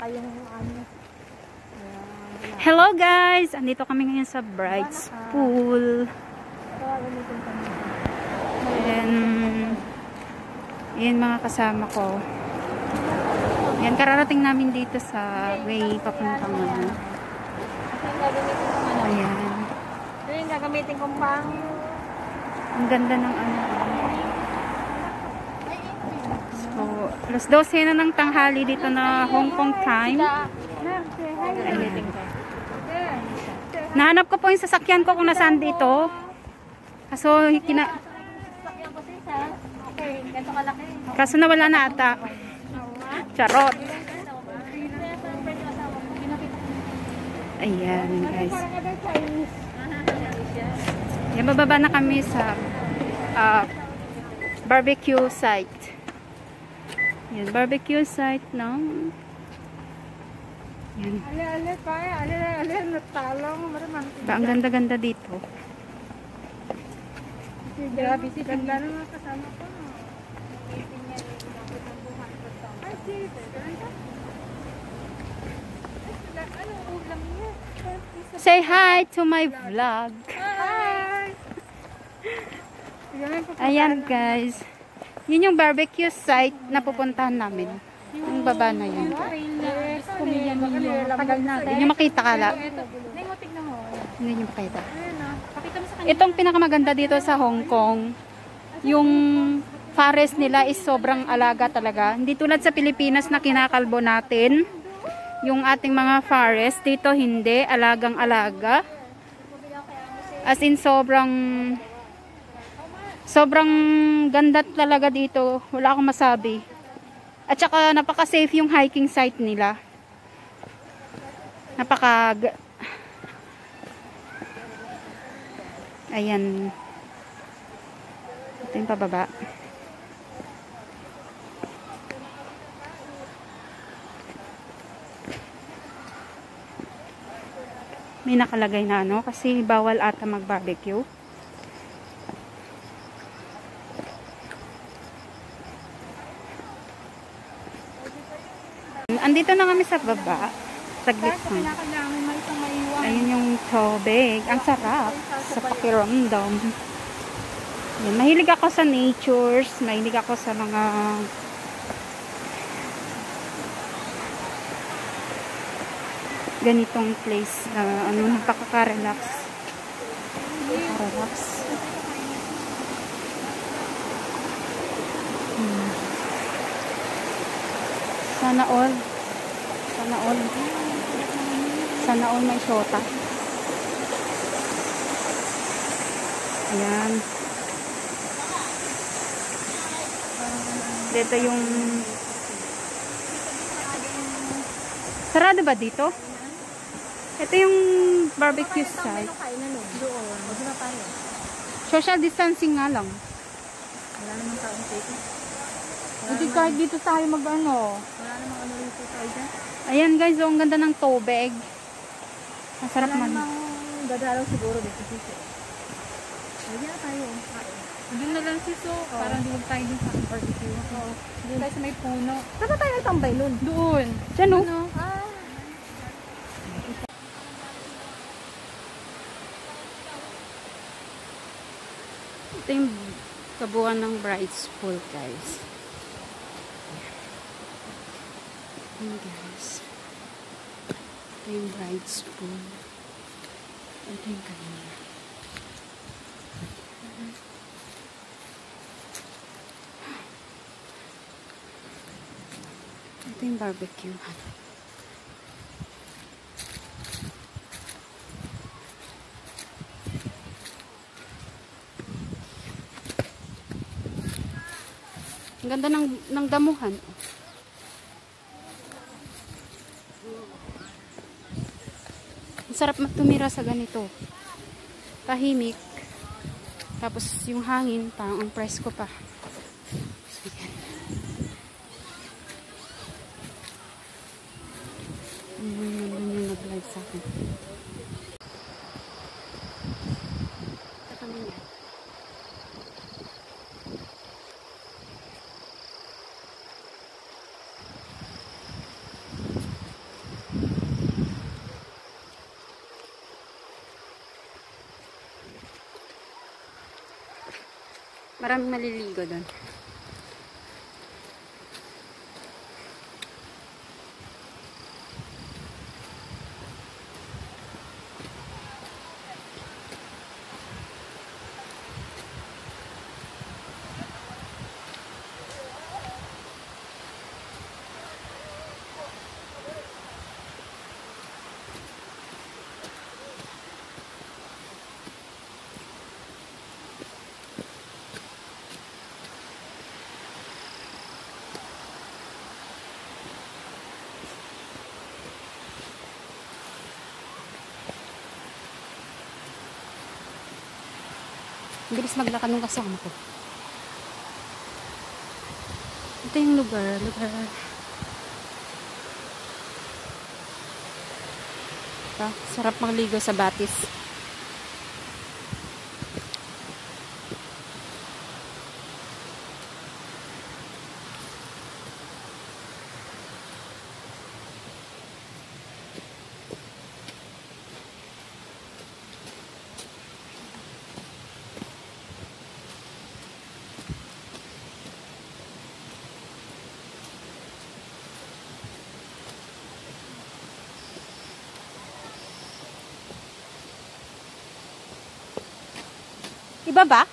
Tsaka yung ano. Hello guys! Andito kami ngayon sa Bride's Pool. And yan mga kasama ko. Yan, kararating namin dito sa way papuntang ano. Ayan. Ito yung gagamitin kong pang... Ang ganda ng ano. So, alas 12 na ng tanghali dito na Hong Kong time. Ayan. Nahanap ko po yung sasakyan ko kung nasaan dito. Kaso, kaso nawala na ata. Charot. Ayan, guys. Yan, bababa na kami sa barbecue site. Yan, barbecue site ng... Yan. Ba, ang ganda-ganda dito. Grabe si ganda ng mga kasama ko. Say hi to my vlog. Hi! Ayan guys. Yun yung barbecue site na pupuntahan namin. Yung baba na yun. Hindi nyo makita kala. Hindi nyo makita. Itong pinakamaganda dito sa Hong Kong, yung forest nila is sobrang alaga talaga. Hindi tulad sa Pilipinas na kinakalbo natin. Yung ating mga forest, dito hindi. Alagang alaga. As in sobrang ganda talaga dito. Wala akong masabi. At saka napaka-safe yung hiking site nila. Ayan. Ito yung pababa. May nakalagay na ano kasi bawal ata mag-barbecue. Andito na kami sa baba. Saglit lang. Ayun yung tubig. Ang sarap sa pakiramdam. Yan. Mahilig ako sa natures. Mahilig ako sa mga ganitong place na nakaka-relax. Nakaka-relax. Sana all may shota. Ayan. Dito yung sarado ba dito? Ito yung barbecue site. Social distancing nga lang. Wala namang taong dito. Hindi kahit dito tayo mag-ano. Wala namang ano rito tayo dyan. Ayan guys, ang ganda ng tubig. Ang sarap man. Wala namang dadalaw siguro dito sisi. Lagyan na tayo. Doon na lang siso. Parang doon tayo din sa barbecue. Doon tayo sa may puno. Saan tayo nagtambay nun? Doon. Diyan o. Ito yung kabuuan ng Bride's Pool guys. Ayan guys. Ito yung Bride's Pool. Ito yung kanina. Ito yung barbecue. Ang ganda ng damuhan. Ang sarap tumira sa ganito. Tahimik. Tapos yung hangin, parang ang presko pa. Ayan. Yung nag-live sa akin. Kami yan. Maraming maliligo doon. Bilis maglakad ng kasama ko. Ito yung lugar. Ito, sarap magligo sa Batis. Iba ba?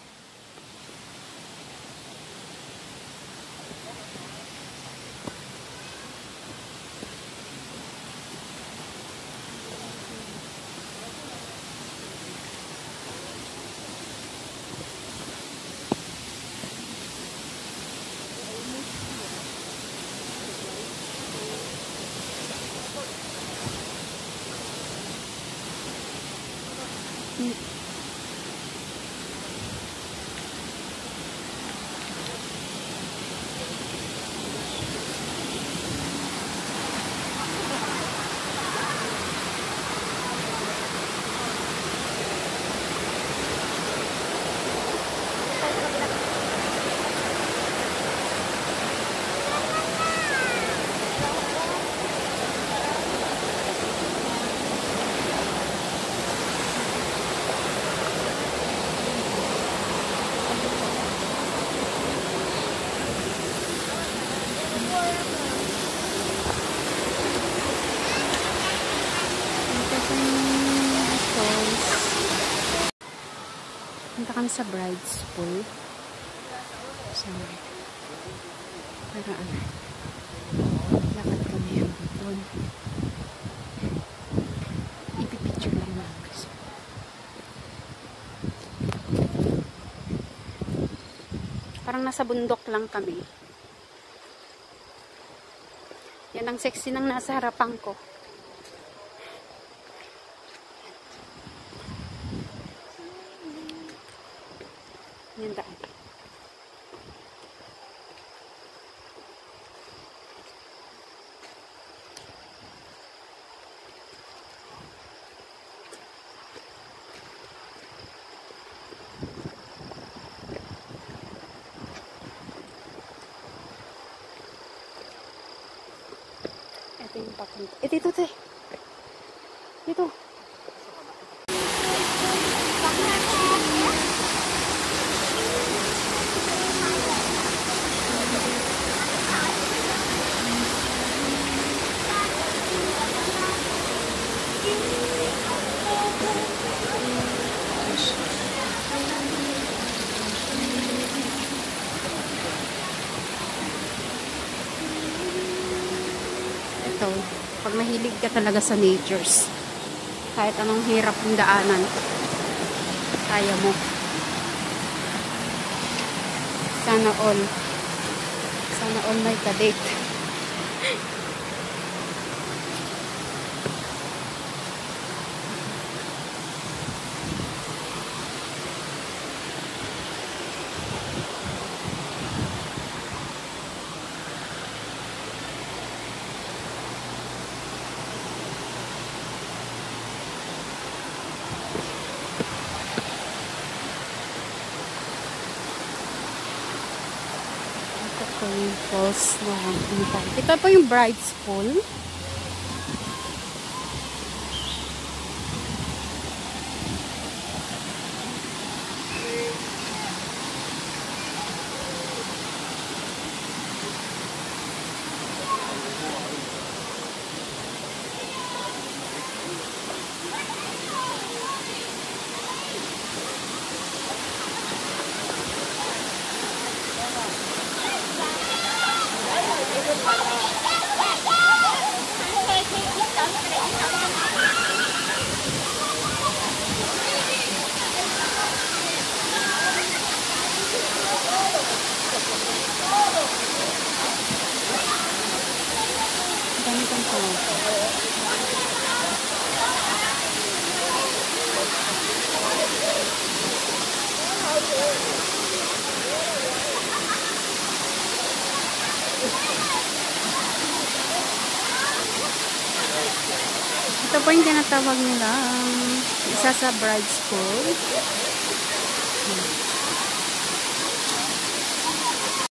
Punta kami sa bride's pool. So, paraan. Lakad kami hanggang doon. Ipipicture lang namin kasi. Parang nasa bundok lang kami. Yan ang sexy ng nasa harapan ko. Yan daan. Ito yung papunta. Ito, te. Dito. Ito, pag mahilig ka talaga sa natures, kahit anong hirap ng daanan, kaya mo. Sana all may kadate. Ito yung falls na ito po yung bride's pool. Ito po yung tinatawag nila isa sa bride school.